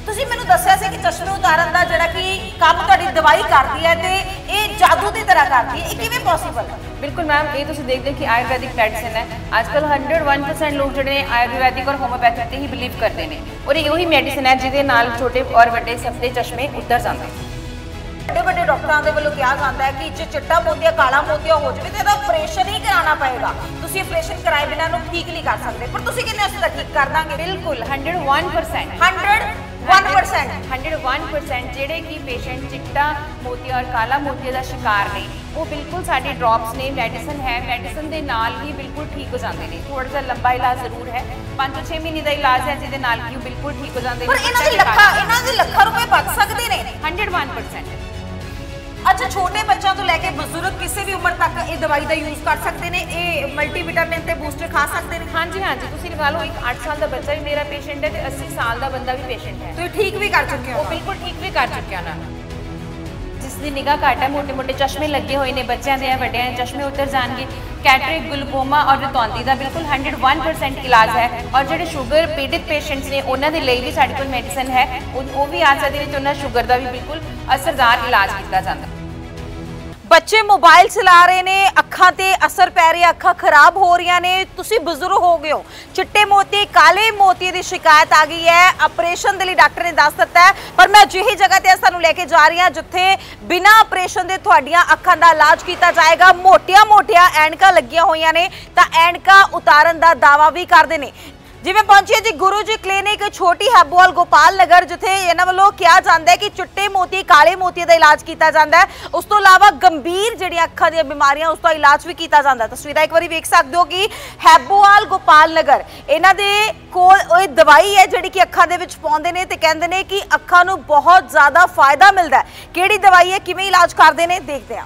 ਤੁਸੀਂ ਮੈਨੂੰ ਦੱਸਿਆ ਸੀ ਕਿ ਚਸ਼ਮੇ ਉਤਾਰਨ ਦਾ ਜਿਹੜਾ ਕਿ ਕੰਮ ਤੁਹਾਡੀ ਦਵਾਈ ਕਰਦੀ ਹੈ ਤੇ ਇਹ ਜਾਦੂ ਦੀ ਤਰ੍ਹਾਂ ਕਰਦੀ ਹੈ, ਇਹ ਕਿਵੇਂ ਪੋਸੀਬਲ ਹੈ? बिल्कुल मैम, ये तुम देखते हो कि आयुर्वैदिक मेडिसिन है। आजकल 101% लोग जो आयुर्वैदिक और होम्योपैथिक ही बिलीव करते हैं और ये मेडिसिन है जिहदे नाल छोटे और बड़े सब दे चश्मे उतर जाते हैं। ਵੱਡੇ ਵੱਡੇ ਡਾਕਟਰਾਂ ਦੇ ਵੱਲੋਂ ਕਿਹਾ ਜਾਂਦਾ ਹੈ ਕਿ ਜੇ ਚਿੱਟਾ ਮੋਤੀਆ ਕਾਲਾ ਮੋਤੀਆ ਹੋ ਜਾਵੇ ਤਾਂ ਇਹਦਾ ਆਪਰੇਸ਼ਨ ਹੀ ਕਰਾਉਣਾ ਪਏਗਾ, ਤੁਸੀਂ ਆਪਰੇਸ਼ਨ ਕਰਾਏ ਬਿਨਾਂ ਨੂੰ ਠੀਕ ਨਹੀਂ ਕਰ ਸਕਦੇ, ਪਰ ਤੁਸੀਂ ਕਿੰਨੇ ਉਸ ਦਾ ਠੀਕ ਕਰ ਦਾਂਗੇ? ਬਿਲਕੁਲ 101% 101% ਜਿਹੜੇ ਕਿ ਪੇਸ਼ੈਂਟ ਚਿੱਟਾ ਮੋਤੀਆ ਔਰ ਕਾਲਾ ਮੋਤੀਆ ਦਾ ਸ਼ਿਕਾਰ ਨੇ ਉਹ ਬਿਲਕੁਲ ਸਾਡੀ ਡ੍ਰੌਪਸ ਨੇ ਮੈਡੀਸਨ ਹੈ, ਮੈਡੀਸਨ ਦੇ ਨਾਲ ਹੀ ਬਿਲਕੁਲ ਠੀਕ ਹੋ ਜਾਂਦੇ ਨੇ। ਥੋੜਾ ਜਿਹਾ ਲੰਬਾ ਇਲਾਜ ਜ਼ਰੂਰ ਹੈ, 5 ਤੋਂ 6 ਮਹੀਨੇ ਦਾ ਇਲਾਜ ਹੈ ਜਿਹਦੇ ਨਾਲ ਕਿ ਉਹ ਬਿਲਕੁਲ ਠੀਕ ਹੋ ਜਾਂਦੇ ਨੇ। ਪਰ ਇਹਨਾਂ ਦੇ ਲੱਖਾਂ ਰੁਪਏ ਬਚ ਸਕਦੇ ਨੇ 101%। अच्छा, छोटे बच्चों तो लैके बजुर्ग किसी भी उम्र तक ये दवाई का यूज कर सकते हैं, ये मल्टीविटामिन ते बूस्टर खा सकते हैं? हाँ जी, हाँ जी, तुम लगा लो एक 8 साल का बच्चा भी मेरा पेशेंट है तो 80 साल का बंदा भी पेशेंट है, तो ठीक भी कर चुके हो? बिल्कुल ठीक भी कर चुके ना। जिसकी निगाह घट है, मोटे मोटे चश्मे लगे हुए हैं बच्चों के, बड़े चश्मे उतर जाएंगे। कैटरेक्ट, ग्लूकोमा और रतौंदी का बिल्कुल 101% इलाज है और जो शुगर पीड़ित पेशेंट्स ने उन्होंने लिए भी साढ़े कोल मेडिसिन है, वो भी आ सकते हैं, उन्होंने शुगर का भी बिल्कुल असरदार इलाज किया जाता है। बच्चे मोबाइल चला रहे ने, अखां ते असर पै रहा, अखां खराब हो रही ने, तुसी बुजुर्ग हो गए हो, चिट्टे मोती काले मोती की शिकायत आ गई है, ऑपरेशन के लिए डॉक्टर ने दस दिता है, पर मैं अजिही जगह ते सानू लेके जा रही हाँ जिथे बिना ऑपरेशन के तुहाडियां अखां दा इलाज किया जाएगा। मोटिया मोटिया ऐनकां लगियां होईयां ने तां ऐनकां उतारन दा दावा भी करदे ने। जिवें पहुंची जी गुरु जी क्लिनिक छोटी हैबोवाल गोपाल नगर, जिथे इन्हां वल्लों कहा जाता है कि चिट्टे मोती काले मोती का इलाज किया जाता है, उस तो इलावा गंभीर जिहड़ियां अखां दी बीमारियां उसका इलाज भी किया जाता है। तस्वीरां एक बार वेख सकते हो कि हैबोवाल गोपाल नगर इन्हां दे कोल ओह दवाई है जिहड़ी कि अखां दे विच पाउंदे ने ते कहंदे ने कि अखां नूं बहुत ज़्यादा फायदा मिलता है। किहड़ी दवाई है, किवें इलाज करदे ने, देखते हैं।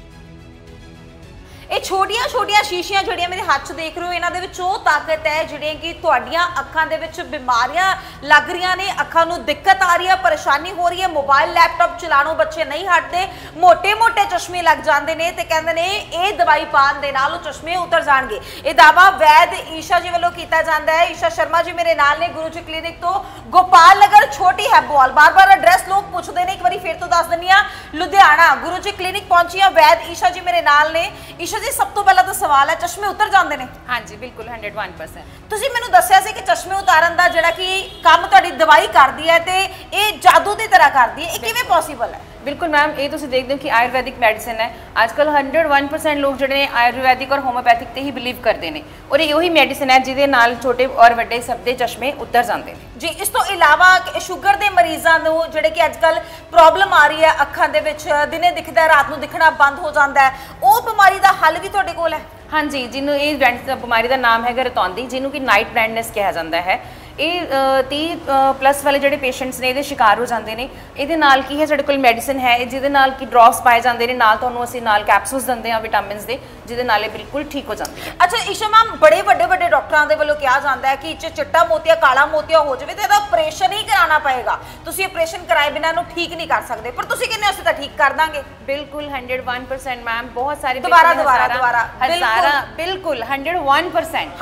ये छोटिया छोटिया शीशियां जिहड़ियां मेरे हाथ देख रहे हो, इन्हां दे विच ओह ताकत है जिहड़ियां कि तुहाडियां अखां दे विच बीमारियां लग रही ने, अखां नूं दिक्कत आ रही है, परेशानी हो रही है, मोबाइल लैपटॉप चलाणों बच्चे नहीं हटते, मोटे मोटे चश्मे लग जाते हैं तो कहते हैं ये दवाई पान दे नाल चश्मे उतर जाएंगे। ये दावा वैद ईशा जी वालों किया जाता है। ईशा शर्मा जी मेरे नाल ने गुरु जी क्लिनिक तो गोपाल नगर छोटी हैबोवाल। बार बार एड्रैस लोग पूछते हैं, एक बार फिर तो दस दिनी आ, लुधियाना गुरु जी क्लिनिक पहुंची आ, वैद ईशा जी मेरे नाल ने। ईशा जी सब तो पहला तो सवाल है, चश्मे उतर जाते हैं? हाँ जी, बिल्कुल 101%। तुसी मैनू दस्सिया सी कि चश्मे उतारन दा जिहड़ा कि काम तुहाडी दवाई करदी है ते ये जादू की तरह करदी है, ये किवें पॉसिबल है? बिल्कुल मैम, ये तुम देखते हो कि आयुर्वैदिक मेडिसिन है। आजकल 101% लोग जो आयुर्वैदिक और होम्योपैथिक ते ही बिलीव करते हैं और ये मेडिसिन है जिहदे नाल छोटे और बड़े सब दे चश्मे उतर जाते हैं जी। इस तो इलावा शुगर के मरीजों को जिहड़े कि अजकल प्रॉब्लम आ रही है, अखां दे विच दिने दिखदा है, रात नूं दिखना बंद हो जाता है, वो बीमारी का हल भी तुहाडे कोल है? हाँ जी, जिन्होंने ये बीमारी का नाम है रतौंदी, जिन्हों की नाइट ब्लाइंडनेस कहा जाता है। ये 30+ वाले जो पेशेंट्स ने ये शिकार हो जाते हैं। ये नाल की है साडे कोल मेडिसिन है जिहदे नाल कि ड्रॉप्स पाए जाते हैं, नाल तुहानूं असीं नाल कैप्सूल्स दिंदे हां विटामिन्स दे, जिहदे नाल ये बिल्कुल ठीक हो जाती है। अच्छा ईशा मैम, बड़े वड्डे डॉक्टरां दे वल्लों कहा जाता है कि चिट्टा मोतिया काला मोतिया हो जाए तो इसदा ऑपरेशन ही कराना पएगा, तुसीं ऑपरेशन कराए बिना नूं ठीक नहीं कर सकते, पर तुसीं किन्ने उसे तां ठीक कर दांगे? बिल्कुल 101% मैम। बहुत सारे दोबारा बिल्कुल 101%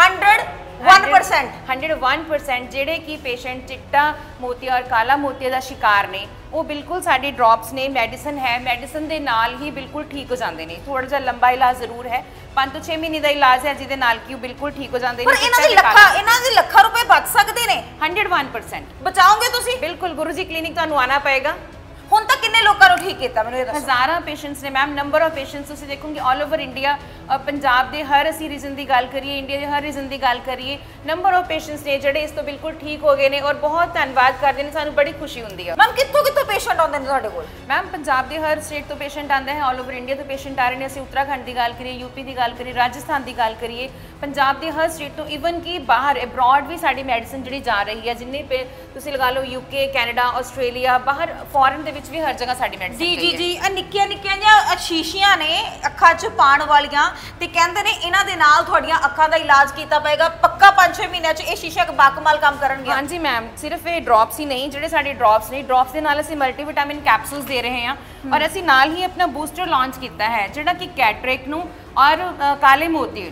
101% जेडे की पेशेंट चिट्टा मोतिया और काला मोतिया का शिकार ने वो बिल्कुल साडी ड्रॉप्स ने मेडिसिन है, मेडिसिन के नाल ही बिल्कुल ठीक हो जाते हैं। थोड़ा जिहा लंबा इलाज जरूर है, 5 तो 6 महीने का इलाज है जिहदे नाल कि बिल्कुल ठीक हो जाते हैं। पर इन्हां दे लखां रुपए बच सकते हैं? 101% बचाओगे तुसीं? बिल्कुल, गुरु जी क्लिनिक तुहानूं आना पएगा। हुण तक किन्ने लोगों को ठीक किया? मैनूं ये दस्सो। हज़ारां पेशेंट्स ने मैम, नंबर ऑफ पेशेंट्स तुसीं देखोगे ऑल ओवर इंडिया, पंजाब के हर असी रीजन की गल करिए, इंडिया के हर रीजन की गल करिए, नंबर ऑफ पेशेंट्स ने जिहड़े इस तो बिल्कुल ठीक हो गए हैं और बहुत धन्यवाद करते हैं, सानूं बड़ी खुशी हुंदी है। मैम कित्थों पेशेंट आउंदे ने तुहाडे कोल? मैम पंजाब के हर स्टेट तो पेशेंट आंदा है, ऑल ओवर इंडिया तो पेशेंट आ रहे हैं। असीं उत्तराखंड की गल करिए, यूपी की गल करिए, राजस्थान की गल करिए, पंजाब के हर स्टेट तो इवन कि बाहर अब्रॉड भी साडी मेडिसिन जिहड़ी जा रही है, जिन्ने पे तुसीं लगा लो यूके, कैनेडा, आस्ट्रेलिया, बाहर फॉरन दे विच भी हर जगह साडी मेडिसिन जी जी जी। निक्कियां निक्कियां जिहियां शीशियां ने अखां 'च पाण वालियां ते कहंदे ने इन्हां दे नाल तुहाडियां अखां दा इलाज कीता पएगा, पक्का 5-6 महीनों 'च ये शीशियां बाकमाल काम करनगे? हाँ जी मैम, सिर्फ ये ड्रॉप्स ही नहीं, जिहड़े साडे ड्रॉप्स ने, ड्रॉप्स के नाल असीं मल्टीविटामिन कैप्सूल्स दे रहे हैं और असीं नाल ही अपना बूस्टर लॉन्च किया है जिहड़ा कि कैटरेक्ट नूं और काले मोतिए नूं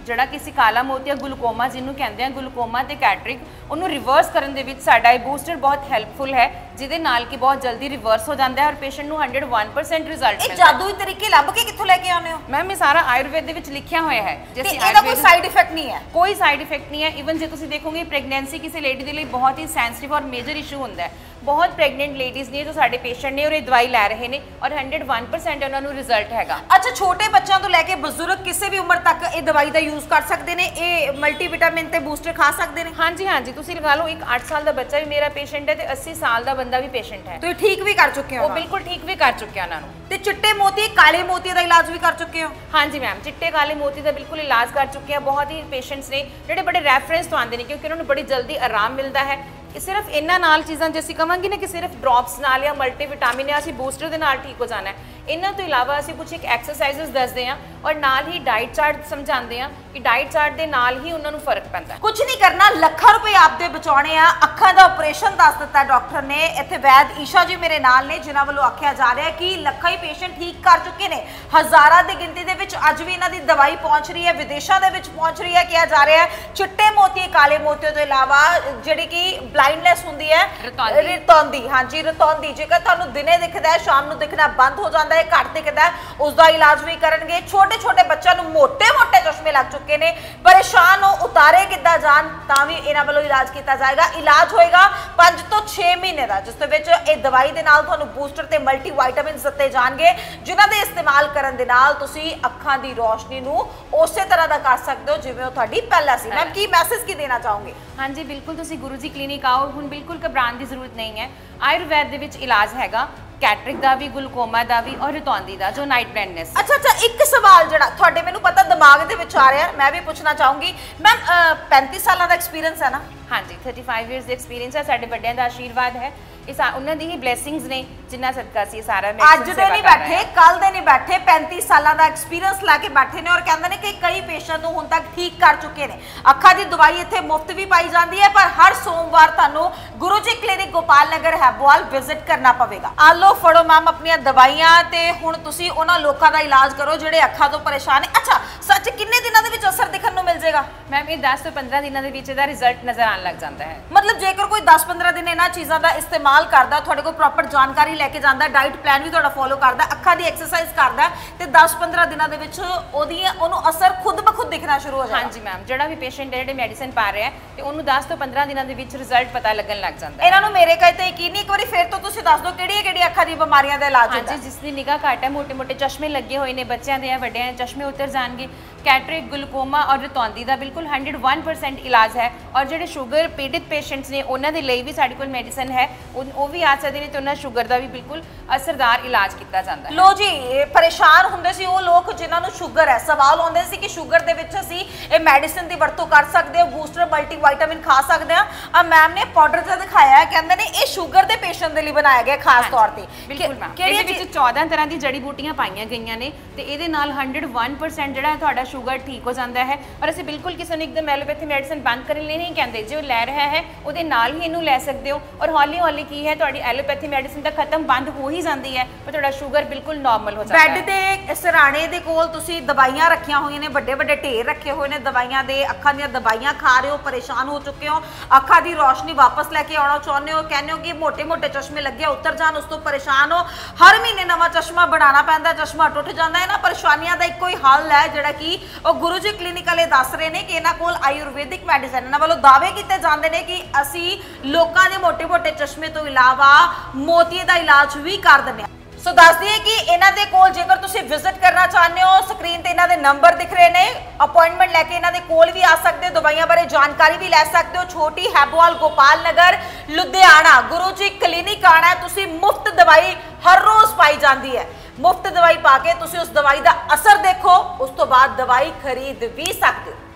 ਜਿਹੜਾ ਕਿ ਅਸੀਂ ਕਾਲਾ ਮੋਤੀਆ ਗਲੂਕੋਮਾ ਜਿਹਨੂੰ ਕਹਿੰਦੇ ਆ, ਗਲੂਕੋਮਾ ਤੇ ਕੈਟਰਿਕ, ਉਹਨੂੰ ਰਿਵਰਸ ਕਰਨ ਦੇ ਵਿੱਚ ਸਾਡਾ ਇਹ ਬੂਸਟਰ ਬਹੁਤ ਹੈਲਪਫੁਲ ਹੈ, ਜਿਹਦੇ ਨਾਲ ਕਿ ਬਹੁਤ ਜਲਦੀ ਰਿਵਰਸ ਹੋ ਜਾਂਦਾ ਹੈ ਔਰ ਪੇਸ਼ੈਂਟ ਨੂੰ 101% ਰਿਜ਼ਲਟ ਮਿਲਦਾ ਹੈ। ਇਹ ਜਾਦੂਈ ਤਰੀਕੇ ਲੱਭ ਕੇ ਕਿੱਥੋਂ ਲੈ ਕੇ ਆਉਂਦੇ ਹੋ? ਮੈਮ ਇਹ ਸਾਰਾ ਆਯੁਰਵੇਦ ਦੇ ਵਿੱਚ ਲਿਖਿਆ ਹੋਇਆ ਹੈ। ਇਹਦਾ ਕੋਈ ਸਾਈਡ ਇਫੈਕਟ ਨਹੀਂ ਹੈ? ਕੋਈ ਸਾਈਡ ਇਫੈਕਟ ਨਹੀਂ ਹੈ। ਇਵਨ ਜੇ ਤੁਸੀਂ ਦੇਖੋਗੇ ਪ੍ਰੈਗਨੈਂਸੀ ਕਿਸੇ ਲੇਡੀ ਦੇ ਲਈ ਬਹੁਤ ਹੀ ਸੈਂਸਿਟਿਵ ਔਰ ਮੇਜਰ ਇਸ਼ੂ ਹੁੰਦਾ ਹੈ। ਬਹੁਤ ਪ੍ਰੈਗਨੈਂਟ ਲੇਡੀਜ਼ ਨੇ ਜੋ ਸਾਡੇ ਪੇਸ਼ੈਂਟ ਨੇ ਔਰ ਇਹ ਦਵਾਈ ਲੈ ਰਹੇ ਨੇ ਔਰ 101% ਉਹਨਾਂ ਨੂੰ ਰਿਜ਼ਲਟ ਹੈਗਾ। ਅੱਛਾ, ਛੋਟੇ ਬੱਚਿਆਂ ਤੋਂ ਲੈ ਕੇ ਬਜ਼ੁਰਗ ਕਿਸੇ ਵੀ ਉਮਰ ਤੱਕ ਇਹ ਦਵਾਈ ਦਾ ਯੂਜ਼ ਕਰ ਸਕਦੇ ਨੇ? ਇਹ ਮਲਟੀਵਿਟਾਮਿਨ ਤੇ ਬੂਸਟਰ ਖਾ ਸਕਦੇ ਨੇ? ਹਾਂਜੀ ਹਾਂਜੀ, ਤੁਸੀਂ ਲਗਾ ਲਓ ਇੱਕ 8 ਸਾਲ ਦਾ ਬੱਚਾ ਵੀ ਮੇਰਾ ਪੇਸ਼ੈਂਟ ਹੈ ਤੇ 80 ਸਾਲ ਦਾ ਬੰਦਾ ਵੀ ਪੇਸ਼ੈਂਟ ਹੈ। ਤੁਸੀਂ ਠੀਕ ਵੀ ਕਰ ਚੁੱਕੇ ਹੋ? ਉਹ ਬਿਲਕੁਲ ਠੀਕ ਵੀ ਕਰ ਚੁੱਕਿਆ ਉਹਨਾਂ ਨੂੰ। ਤੇ ਚਿੱਟੇ ਮੋਤੀ ਕਾਲੇ ਮੋਤੀ ਦਾ ਇਲਾਜ ਵੀ ਕਰ ਚੁੱਕੇ ਹੋ? ਹਾਂਜੀ ਮੈਮ, ਚਿੱਟੇ ਕਾਲੇ ਮੋਤੀ ਦਾ ਬਿਲਕੁਲ ਇਲਾਜ ਕਰ ਚੁੱਕੇ ਆ। ਬਹੁਤ ਹੀ ਪੇਸ਼ੈਂਟਸ ਨੇ ਜਿਹੜੇ ਬੜੇ ਰੈਫਰੈਂਸ ਤੋਂ ਆਉਂਦੇ ਨੇ ਕਿਉਂਕਿ ਉਹਨਾਂ ਨੂੰ ਬੜੀ ਜਲਦੀ ਆਰਾਮ ਮਿਲਦਾ ਹੈ। ਸਿਰਫ ਇਹਨਾਂ ਨਾਲ ਚੀਜ਼ਾਂ ਜੇ ਅਸੀਂ ਕਵਾਂਗੇ ਨਾ ਕਿ ਸਿਰਫ ਡ੍ਰੌਪਸ ਨਾਲ ਜਾਂ ਮਲਟੀਵਿਟਾਮਿਨ ਜਾਂ ਅਸੀਂ ਬੂਸਟਰ ਦੇ ਨਾਲ ਠੀਕ ਹੋ ਜਾਣਾ ਹੈ, ਇਹਨਾਂ ਤੋਂ ਇਲਾਵਾ ਅਸੀਂ ਕੁਝ ਇੱਕ ਐਕਸਰਸਾਈਜ਼ਸ ਦੱਸਦੇ ਹਾਂ ਔਰ ਨਾਲ ਹੀ ਡਾਈਟ ਚਾਰਟ ਸਮਝਾਉਂਦੇ ਹਾਂ ਕਿ ਡਾਈਟ ਚਾਰਟ ਦੇ ਨਾਲ ਹੀ ਉਹਨਾਂ ਨੂੰ ਫਰਕ ਪੈਂਦਾ ਹੈ। ਕੁਝ ਨਹੀਂ ਕਰਨਾ, ਲੱਖਾਂ ਰੁਪਏ ਆਪਦੇ ਬਚਾਉਣੇ ਆ। ਅੱਖਾਂ ਦਾ ਆਪਰੇਸ਼ਨ ਦੱਸ ਦਿੱਤਾ ਡਾਕਟਰ ਨੇ। ਇੱਥੇ ਵੈਦ ਈਸ਼ਾ ਜੀ ਮੇਰੇ ਨਾਲ ਨੇ ਜਿਨ੍ਹਾਂ ਵੱਲੋਂ ਆਖਿਆ ਜਾ ਰਿਹਾ ਕਿ ਲੱਖਾਂ ਹੀ ਪੇਸ਼ੈਂਟ ਠੀਕ ਕਰ ਚੁੱਕੇ ਨੇ। ਹਜ਼ਾਰਾਂ ਦੀ ਗਿਣਤੀ ਦੇ ਵਿੱਚ ਅੱਜ ਵੀ ਇਹਨਾਂ ਦੀ ਦਵਾਈ ਪਹੁੰਚ ਰਹੀ ਹੈ, ਵਿਦੇਸ਼ਾਂ ਦੇ ਵਿੱਚ ਪਹੁੰਚ ਰਹੀ ਹੈ। ਕਿਹਾ ਜਾ ਰਿਹਾ ਹੈ ਚਿੱਟੇ ਮੋਤੀ ਕਾਲੇ ਮੋਤੀ ਤੋਂ ਇਲਾਵਾ ਜਿਹੜੀ ਕਿ ਬਲਾਈਂਡਨੈਸ ਹੁੰਦੀ ਹੈ, ਰਤੌਂਦੀ, ਹਾਂਜੀ ਰਤੌਂਦੀ, ਜੇਕਰ ਤੁਹਾਨੂੰ ਦਿਨੇ ਦਿਖਦਾ ਹੈ ਸ਼ਾਮ ਨੂੰ ਦਿਖਣਾ ਬੰਦ ਹੋ ਜਾਂਦਾ ਹੈ, ਘੱਟ ਦਿਖਦਾ ਹੈ, ਉਸ ਦਾ ਇਲਾਜ ਵੀ ਕਰਨਗੇ। ਛੋਟੇ ਛੋਟੇ ਬੱਚਿਆਂ ਨੂੰ ਮੋٹے ਚਸ਼ਮੇ ਲੱਗ ਚੁੱਕੇ ਨੇ, ਪਰੇਸ਼ਾਨ ਹੋ ਉਤਾਰੇ ਕਿੱਦਾਂ ਜਾਣ, ਤਾਂ ਵੀ ਇਹਨਾਂ ਵੱਲੋਂ ਇਲਾਜ ਕੀਤਾ ਜਾਏਗਾ। ਇਲਾਜ ਹੋਏਗਾ 5 ਤੋਂ 6 ਮਹੀਨੇ ਦਾ, ਜਿਸ ਦੇ ਵਿੱਚ ਇਹ ਦਵਾਈ ਦੇ ਨਾਲ ਤੁਹਾਨੂੰ ਬੂਸਟਰ ਤੇ ਮਲਟੀ ਵਿਟਾਮਿਨਸ ਦਿੱਤੇ ਜਾਣਗੇ, ਜਿਨ੍ਹਾਂ ਦੇ ਇਸਤੇਮਾਲ ਕਰਨ ਦੇ ਨਾਲ ਤੁਸੀਂ ਅੱਖਾਂ ਦੀ ਰੋਸ਼ਨੀ ਨੂੰ ਉਸੇ ਤਰ੍ਹਾਂ ਦਾ ਕਰ ਸਕਦੇ ਹੋ ਜਿਵੇਂ ਉਹ ਤੁਹਾਡੀ ਪਹਿਲਾਂ ਸੀ। ਮੈਮ ਕੀ ਮੈਸੇਜ ਕੀ ਦੇਣਾ ਚਾਹੋਗੇ? ਹਾਂਜੀ ਬਿਲਕੁਲ, ਤੁਸੀਂ ਗੁਰੂ ਜੀ ਕਲੀਨਿਕ ਆਓ, ਹੁਣ ਬਿਲਕੁਲ ਘਬਰਾਉਣ ਦੀ ਜ਼ਰੂਰਤ ਨਹੀਂ ਹੈ। ਆਯੁਰਵੈਦ ਦੇ ਵਿੱਚ ਇਲਾਜ ਹੈਗਾ ਕੈਟਰਿਕ ਦਾ ਵੀ, ਗਲੂਕੋਮਾ ਦਾ ਵੀ ਔਰ ਰਤੌਂਦੀ ਦਾ, ਜੋ ਨਾਈਟ ਬਲਾਈਂਡਨੈਸ। ਅੱਛਾ, ਇੱਕ ਸਵਾਲ ਜਿਹੜਾ ਤੁਹਾਡੇ ਮੈਨੂੰ ਪਤਾ ਦਿਮਾਗ ਦੇ ਵਿੱਚ ਆ ਰਿਹਾ, ਮੈਂ ਵੀ ਪੁੱਛਣਾ ਚਾਹੂੰਗੀ। ਮੈਮ 35 ਸਾਲਾਂ ਦਾ ਐਕਸਪੀਰੀਅੰਸ ਹੈ ਨਾ? ਹਾਂਜੀ, 35 ਇਅਰਸ ਦਾ ਐਕਸਪੀਰੀਅੰਸ ਹੈ। ਸਾਡੇ ਵੱਡਿਆਂ ਦਾ ਆਸ਼ੀਰਵਾਦ ਹੈ, ਇਹ ਉਹਨਾਂ ਦੀ ਹੀ ਬਲੇਸਿੰਗਸ ਨੇ ਜਿੰਨਾ ਸਦਕਾ ਸੀ ਸਾਰਾ। ਅੱਜ ਦੇ ਨਹੀਂ ਬੈਠੇ, ਕੱਲ ਦੇ ਨਹੀਂ ਬੈਠੇ, 35 ਸਾਲਾਂ ਦਾ ਐਕਸਪੀਰੀਅੰਸ ਲੈ ਕੇ ਬੈਠੇ ਨੇ ਔਰ ਕਹਿੰਦੇ ਨੇ ਕਿ ਕਈ ਪੇਸ਼ੈਂਟ ਨੂੰ ਹੁਣ ਤੱਕ ਠੀਕ ਕਰ ਚੁੱਕੇ ਨੇ। ਅੱਖਾਂ ਦੀ ਦਵਾਈ ਇੱਥੇ ਮੁਫਤ ਵੀ ਪਾਈ ਜਾਂਦੀ ਹੈ, ਪਰ ਹਰ ਸੋਮਵਾਰ ਤੁਹਾਨੂੰ ਗੁਰੂ ਜੀ ਕਲੀਨਿਕ ਗੋਪਾਲ ਨਗਰ ਹੈਬੋਵਾਲ ਵਿਜ਼ਿਟ ਕਰਨਾ ਪਵੇਗਾ। ਆ ਲਓ ਫੜੋ ਮੈਮ ਆਪਣੀਆਂ ਦਵਾਈਆਂ ਤੇ ਹੁਣ ਤੁਸੀਂ ਉਹਨਾਂ ਲੋਕਾਂ ਦਾ ਇਲਾਜ ਕਰੋ ਜਿਹੜੇ ਅੱਖਾਂ ਤੋਂ ਪਰੇਸ਼ਾਨ ਨੇ। ਅੱਛਾ ਸੱਚ, ਕਿੰਨੇ ਦਿਨਾਂ ਦੇ ਵਿੱਚ ਅਸਰ ਦਿਖਣ ਨੂੰ ਮਿਲ ਜਾਏਗਾ? ਮੈਮ ਇਹ 10 ਤੋਂ 15 ਦਿਨਾਂ ਦੇ ਵਿੱਚ ਇਹਦਾ ਰਿਜ਼ਲਟ ਨਜ਼ਰ ਆਉਣ ਲੱਗ ਜਾਂਦਾ ਹੈ। ਮਤਲਬ ਜੇਕਰ ਕੋਈ 10-15 ਦਿਨ ਇਹਨਾਂ ਚੀਜ਼ਾਂ ਦਾ ਇਸਤੇਮਾਲ ਕਰਦਾ, ਤੁਹਾਡੇ ਕੋਲ ਪ੍ਰੋਪਰ ਜਾਣਕਾਰੀ ਲੈ ਕੇ ਜਾਂਦਾ, ਡਾਈਟ ਪਲਾਨ ਵੀ ਤੁਹਾਡਾ ਫੋਲੋ ਕਰਦਾ, ਅੱਖਾਂ ਦੀ ਐਕਸਰਸਾਈਜ਼ ਕਰਦਾ ਤੇ 10-15 ਦਿਨਾਂ ਦੇ ਵਿੱਚ ਉਹਨੂੰ ਅਸਰ ਖੁਦ ਬਖੁਦ ਦਿਖਣਾ ਸ਼ੁਰੂ ਹੋ ਜਾਂਦਾ। ਹਾਂਜੀ ਮੈਮ, ਜਿਹੜਾ ਵੀ ਪੇਸ਼ੈਂਟ ਜਿਹੜੇ ਮੈਡੀਸਿਨ ਪਾ ਰਿਹਾ ਹੈ ਤੇ ਉਹਨੂੰ 10 ਤੋਂ 15 ਦਿਨਾਂ ਦੇ ਵਿੱਚ ਰਿਜ਼ਲਟ ਪਤਾ ਲੱਗਣ ਲੱਗ ਜਾਂਦਾ ਹੈ। ਇਹਨਾਂ ਨੂੰ ਮੇਰੇ ਕਹੇ ਤੇ ਯਕੀਨ ਨਹੀਂ, ਇੱਕ ਵਾਰੀ ਫਿਰ ਤੋਂ ਤੁਸੀਂ ਦੱਸ ਦਿਓ ਕਿਹੜੀਆਂ ਅੱਖਾਂ ਦੀ ਬਿਮਾਰੀਆਂ ਦਾ ਇਲਾਜ ਹੁੰਦਾ? ਹਾਂਜੀ, ਜਿਸ ਦੀ ਨਿਗਾਹ ਘੱਟ ਹੈ, ਮੋٹے ਚਸ਼ਮੇ ਲੱਗੇ ਹੋਏ ਨੇ, ਬੱਚਿਆਂ ਦੇ ਆ ਵੱਡਿਆਂ ਦੇ ਚਸ਼ਮੇ ਉਤਰ ਜਾਣਗੇ, ਕੈਟਰਿਕ, ਗਲੂਕੋਮਾ ਔਰ ਰਤੌਂਦੀ ਦਾ ਬਿਲਕੁਲ 101% ਇਲਾਜ ਹੈ। ਔਰ ਜਿਹੜੇ ਸ਼ੂਗਰ ਪੀੜਿਤ ਪੇਸ਼ੈਂਟਸ ਨੇ ਉਹਨਾਂ ਦੇ ਲਈ ਵੀ ਸਾਡੇ ਕੋਲ ਮੈਡੀਸਨ ਹੈ, ਉਹ ਵੀ ਆ ਸਕਦੇ ਨੇ ਤੇ ਉਹਨਾਂ ਸ਼ੂਗਰ ਦਾ ਵੀ ਬਿਲਕੁਲ ਅਸਰਦਾਰ ਇਲਾਜ ਕੀਤਾ ਜਾਂਦਾ ਹੈ। ਲੋ ਜੀ, ਪਰੇਸ਼ਾਨ ਹੁੰਦੇ ਸੀ ਉਹ ਲੋਕ ਜਿਨ੍ਹਾਂ ਨੂੰ ਸ਼ੂਗਰ ਹੈ, ਸਵਾਲ ਆਉਂਦੇ ਸੀ ਕਿ ਸ਼ੂਗਰ ਦੇ ਵਿੱਚ ਅਸੀਂ ਇਹ ਮੈਡੀਸਿਨ ਦੀ ਵਰਤੋਂ ਕਰ ਸਕਦੇ ਹਾਂ, ਬੂਸਟਰ ਮਲਟੀ ਵਿਟਾਮਿਨ ਖਾ ਸਕਦੇ ਹਾਂ। ਆ ਮੈਮ ਨੇ ਪਾਊਡਰ ਜਿਹਾ ਦਿਖਾਇਆ ਹੈ, ਕਹਿੰਦੇ ਨੇ ਇਹ ਸ਼ੂਗਰ ਦੇ ਪੇਸ਼ੈਂਟ ਦੇ ਲਈ ਬਣਾਇਆ ਗਿਆ ਖਾਸ ਤੌਰ ਤੇ। ਬਿਲਕੁਲ ਮੈਮ, ਇਹਦੇ ਵਿੱਚ 14 ਤਰ੍ਹਾਂ ਦੀ ਜੜੀ ਬੂਟੀਆਂ ਪਾਈਆਂ ਗਈਆਂ ਨੇ ਤੇ ਇਹਦੇ ਨਾਲ 101% ਜਿਹੜਾ ਤੁਹਾਡਾ ਸ਼ੂਗਰ ਠੀਕ ਹੋ ਜਾਂਦਾ ਹੈ। ਔਰ ਅਸੀਂ ਬਿਲਕੁਲ ਕਿਸੇ ਨੂੰ ਇੱਕਦਮ ਐਲੋਪੈਥੀ ਮੈਡੀਸਿਨ ਬੰਦ ਕਰਨ ਲਈ ਨਹੀਂ ਕਹਿੰਦੇ, ਜੋ ਲੈ ਰਿਹਾ ਹੈ ਉਹਦੇ ਨਾਲ ਹੀ ਇਹਨੂੰ ਲੈ ਸਕਦੇ ਹੋ। ਔਰ ਹੌਲੀ ਹੌਲੀ ਕੀ ਹੈ, ਤੁਹਾਡੀ ਐਲੋਪੈਥੀ ਮੈਡੀਸਿਨ ਤਾਂ ਖਤਮ ਬੰਦ ਹੋ ਹੀ ਜਾਂਦੀ ਹੈ ਪਰ ਤੁਹਾਡਾ ਸ਼ੂਗਰ ਬਿਲਕੁਲ ਨਾਰਮਲ ਹੋ ਜਾਂਦਾ ਹੈ। ਬੈੱਡ ਦੇ ਸਿਰਹਾਣੇ ਦੇ ਕੋਲ ਤੁਸੀਂ ਦਵਾਈਆਂ ਰੱਖੀਆਂ ਹੋਈਆਂ ਨੇ, ਵੱਡੇ ਵੱਡੇ ਢੇਰ ਰੱਖੇ ਹੋਏ ਨੇ ਦਵਾਈਆਂ ਦੇ, ਅੱਖਾਂ ਦੀਆਂ ਦਵਾਈਆਂ ਖਾ ਰਹੇ ਹੋ, ਪਰੇਸ਼ਾਨ ਹੋ ਚੁੱਕੇ ਹੋ, ਅੱਖਾਂ ਦੀ ਰੋਸ਼ਨੀ ਵਾਪਸ ਲੈ ਕੇ ਆਉਣਾ ਚਾਹੁੰਦੇ ਹੋ, ਕਹਿੰਦੇ ਹੋ ਕਿ ਮੋٹے ਚਸ਼ਮੇ ਲੱਗੇ ਉਤਰ ਜਾਣ, ਉਸ ਤੋਂ ਪਰੇਸ਼ਾਨ ਹੋ, ਹਰ ਮਹੀਨੇ ਨਵਾਂ ਚਸ਼ਮਾ ਬਣਾਉਣਾ ਪੈਂਦਾ, ਚਸ਼ਮਾ ਟੁੱਟ ਜਾਂਦਾ ਹੈ। ਇਹਨਾਂ ਪਰੇਸ਼ਾਨੀਆਂ ਦਾ ਇੱਕੋ ਹੀ ਹੱਲ ਹੈ ਜਿਹੜਾ ਕਿ ਉਹ ਗੁਰੂ ਜੀ ਕਲੀਨਿਕ ਵਾਲੇ ਦੱਸ ਰਹੇ ਨੇ ਕਿ ਇਹਨਾਂ ਕੋਲ ਆਯੁਰਵੈਦਿਕ ਮੈਡੀਸਨ, ਇਹਨਾਂ ਵੱਲੋਂ ਦਾਅਵੇ ਕੀਤੇ ਜਾਂਦੇ ਨੇ ਕਿ ਅਸੀਂ ਲੋਕਾਂ ਦੇ ਮੋٹے ਚਸ਼ਮੇ ਤੋਂ ਇਲਾਵਾ ਮੋਤੀਏ ਦਾ ਇਲਾਜ ਵੀ ਕਰ ਦਿੰਦੇ ਹਾਂ। ਸੋ ਦੱਸ ਦਈਏ ਕਿ ਇਹਨਾਂ ਦੇ ਕੋਲ ਜੇਕਰ ਤੁਸੀਂ ਵਿਜ਼ਿਟ ਕਰਨਾ ਚਾਹੁੰਦੇ ਹੋ, ਸਕਰੀਨ ਤੇ ਇਹਨਾਂ ਦੇ ਨੰਬਰ ਦਿਖ ਰਹੇ ਨੇ, ਅਪਾਇੰਟਮੈਂਟ ਲੈ ਕੇ ਇਹਨਾਂ ਦੇ ਕੋਲ ਵੀ ਆ ਸਕਦੇ ਹੋ, ਦਵਾਈਆਂ ਬਾਰੇ ਜਾਣਕਾਰੀ ਵੀ ਲੈ ਸਕਦੇ ਹੋ। ਛੋਟੀ ਹੈਬੋਵਾਲ ਗੋਪਾਲ ਨਗਰ ਲੁਧਿਆਣਾ ਗੁਰੂ ਜੀ ਕਲੀਨਿਕ ਆਣਾ ਹੈ। ਤੁਸੀਂ ਮੁਫਤ ਦਵਾਈ ਹਰ ਰੋਜ਼ ਪਾਈ ਜਾਂਦੀ ਹੈ, ਮੁਫਤ ਦਵਾਈ ਪਾ ਕੇ ਤੁਸੀਂ ਉਸ ਦਵਾਈ ਦਾ ਅਸਰ ਦੇਖੋ, ਉਸ ਤੋਂ ਬਾਅਦ ਦਵਾਈ ਖਰੀਦ ਵੀ ਸਕਦੇ ਹੋ।